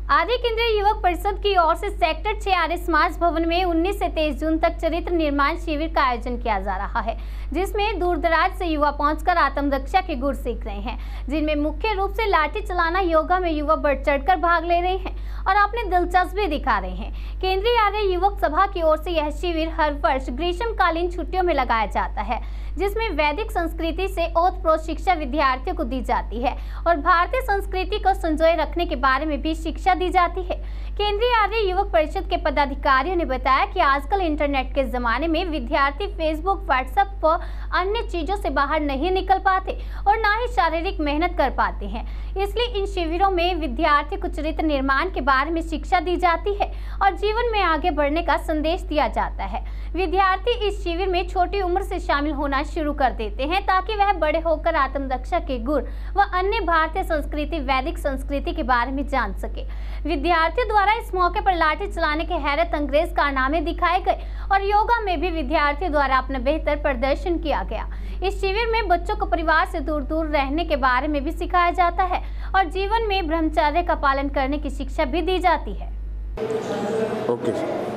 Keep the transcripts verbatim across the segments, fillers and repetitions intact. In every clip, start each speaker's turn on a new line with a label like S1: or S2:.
S1: आर्य केंद्रीय युवक परिषद की ओर से सेक्टर छह आर्य समाज भवन में उन्नीस से तेईस जून तक चरित्र निर्माण शिविर का आयोजन किया जा रहा है, जिसमें दूर दराज से युवा पहुंचकर आत्मरक्षा के गुर सीख रहे हैं, जिनमें मुख्य रूप से लाठी चलाना, योगा में युवा बढ़ चढ़कर भाग ले रहे हैं और अपनी दिलचस्पी दिखा रहे हैं। केंद्रीय आर्य युवक सभा की ओर से यह शिविर हर वर्ष ग्रीष्मकालीन छुट्टियों में लगाया जाता है, जिसमें वैदिक संस्कृति से ओतप्रोत शिक्षा विद्यार्थियों को दी जाती है और भारतीय संस्कृति को संजोए रखने के बारे में भी शिक्षा दी जाती है। केंद्रीय आर्य युवक परिषद के पदाधिकारियों ने बताया कि आजकल इंटरनेट के जमाने में विद्यार्थी फेसबुक, व्हाट्सएप व अन्य चीजों से बाहर नहीं निकल पाते और न ही शारीरिक मेहनत कर पाते हैं, इसलिए इन शिविरों में विद्यार्थी को चरित्र निर्माण के बारे में शिक्षा दी जाती है और जीवन में आगे बढ़ने का संदेश दिया जाता है। विद्यार्थी इस शिविर में छोटी उम्र से शामिल होना शुरू कर देते हैं ताकि वह बड़े होकर आत्मरक्षा के गुर व अन्य भारतीय संस्कृति, वैदिक संस्कृति के बारे में जान सके। विद्यार्थियों द्वारा इस मौके पर लाठी चलाने के हैरत अंग्रेज कारनामे दिखाए गए और योगा में भी विद्यार्थियों द्वारा अपना बेहतर प्रदर्शन किया गया। इस शिविर में बच्चों को परिवार से दूर दूर रहने के बारे में भी सिखाया जाता है और जीवन में ब्रह्मचर्य का पालन करने की शिक्षा भी दी जाती है।
S2: ओके।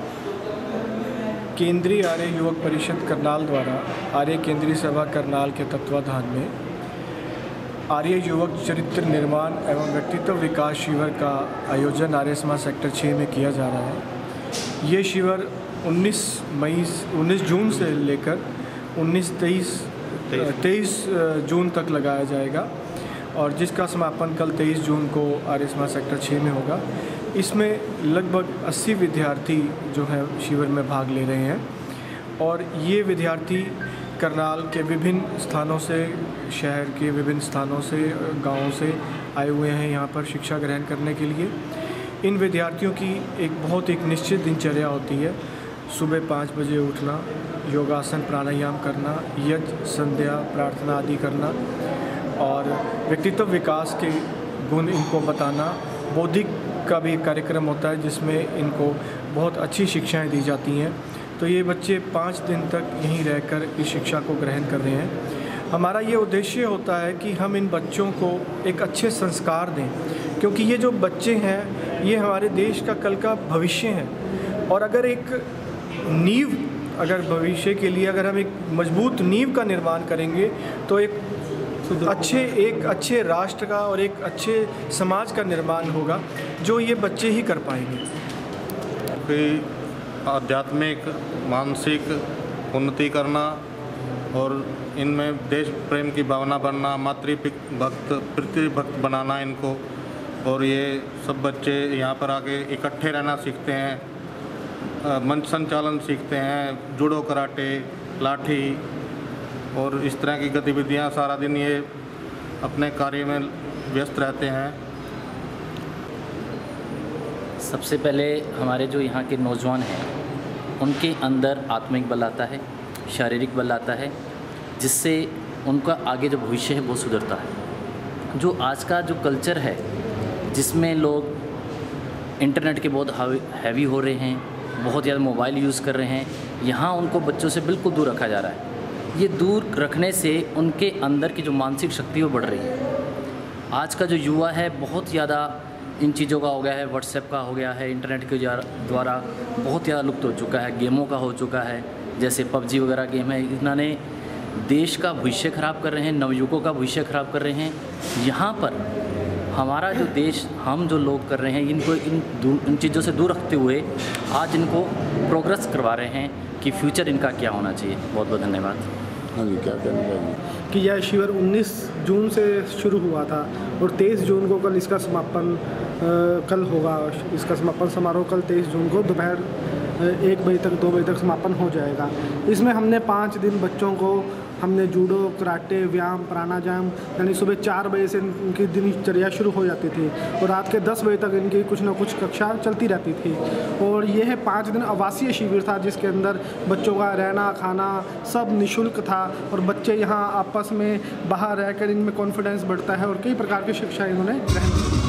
S3: केंद्रीय आर्य युवक परिषद करनाल द्वारा आर्य केंद्रीय सभा करनाल के तत्वाधान में आर्य युवक चरित्र निर्माण एवं व्यक्तित्व विकास शिविर का आयोजन आर्य समाज सेक्टर छः में किया जा रहा है। ये शिविर उन्नीस मई उन्नीस जून से लेकर उन्नीस तेईस तेईस जून तक लगाया जाएगा और जिसका समापन कल तेईस जून को आर्य समाज सेक्टर छः में होगा। इसमें लगभग अस्सी विद्यार्थी जो हैं शिविर में भाग ले रहे हैं और ये विद्यार्थी करनाल के विभिन्न स्थानों से, शहर के विभिन्न स्थानों से, गांवों से आए हुए हैं यहाँ पर शिक्षा ग्रहण करने के लिए। इन विद्यार्थियों की एक बहुत एक निश्चित दिनचर्या होती है। सुबह पाँच बजे उठना, योगासन प्राणायाम करना, यज्ञ, संध्या, प्रार्थना आदि करना और व्यक्तित्व विकास के गुण इनको बताना। बौद्धिक का भी कार्यक्रम होता है जिसमें इनको बहुत अच्छी शिक्षाएं दी जाती हैं। तो ये बच्चे पाँच दिन तक यहीं रहकर इस शिक्षा को ग्रहण कर रहे हैं। हमारा ये उद्देश्य होता है कि हम इन बच्चों को एक अच्छे संस्कार दें, क्योंकि ये जो बच्चे हैं ये हमारे देश का कल का भविष्य है और अगर एक नींव अगर भविष्य के लिए अगर हम एक मजबूत नींव का निर्माण करेंगे तो एक अच्छे एक अच्छे राष्ट्र का और एक अच्छे समाज का निर्माण होगा, जो ये बच्चे ही कर पाएंगे।
S2: आध्यात्मिक, मानसिक उन्नति करना और इनमें देश प्रेम की भावना बनना, मातृ भक्त पृथ्वी भक्त बनाना इनको, और ये सब बच्चे यहाँ पर आके इकट्ठे रहना सीखते हैं, मंच संचालन सीखते हैं, जूडो, कराटे, लाठी और इस तरह की गतिविधियां। सारा दिन ये अपने कार्य में व्यस्त रहते हैं।
S4: सबसे पहले हमारे जो यहाँ के नौजवान हैं उनके अंदर आत्मिक बल आता है, शारीरिक बल आता है, जिससे उनका आगे जो भविष्य है वो सुधरता है। जो आज का जो कल्चर है जिसमें लोग इंटरनेट के बहुत हैवी हो रहे हैं, बहुत ज़्यादा मोबाइल यूज़ कर रहे हैं, यहाँ उनको बच्चों से बिल्कुल दूर रखा जा रहा है। ये दूर रखने से उनके अंदर की जो मानसिक शक्ति वो बढ़ रही है। आज का जो युवा है बहुत ज़्यादा इन चीज़ों का हो गया है, व्हाट्सएप का हो गया है, इंटरनेट के द्वारा बहुत ज़्यादा लुप्त हो चुका है, गेमों का हो चुका है, जैसे पबजी वगैरह गेम है। इन्होंने देश का भविष्य ख़राब कर रहे हैं, नवयुवकों का भविष्य ख़राब कर रहे हैं। यहाँ पर हमारा जो देश, हम जो लोग कर रहे हैं, इनको इन इन चीज़ों से दूर रखते हुए आज इनको प्रोग्रेस करवा रहे हैं कि फ्यूचर इनका क्या होना चाहिए। बहुत बहुत धन्यवाद।
S2: हाँ जी, क्या कहना चाहिए
S5: कि यह शिविर उन्नीस जून से शुरू हुआ था और तेईस जून को कल इसका समापन कल होगा। इसका समापन समारोह कल तेईस जून को दोपहर एक बजे तक दो बजे तक समापन हो जाएगा। इसमें हमने पाँच दिन बच्चों को हमने जूडो, कराटे, व्यायाम, प्राणायाम, यानी सुबह चार बजे से इनकी दिनचर्या शुरू हो जाती थी और रात के दस बजे तक इनकी कुछ ना कुछ कक्षा चलती रहती थी। और यह पाँच दिन आवासीय शिविर था जिसके अंदर बच्चों का रहना, खाना सब निःशुल्क था और बच्चे यहाँ आपस में बाहर रहकर इनमें कॉन्फिडेंस बढ़ता है और कई प्रकार की शिक्षा इन्होंने ग्रहण की।